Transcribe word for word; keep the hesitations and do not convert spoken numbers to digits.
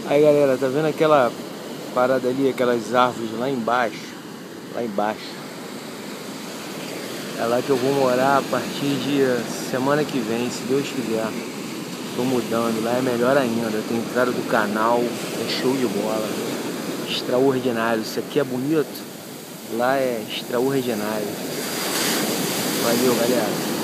Aí galera, tá vendo aquela parada ali, aquelas árvores lá embaixo? Lá embaixo. É lá que eu vou morar a partir de semana que vem, se Deus quiser. Tô mudando, lá é melhor ainda. Tem entrada do canal, é show de bola. Extraordinário. Isso aqui é bonito, lá é extraordinário. Valeu, galera.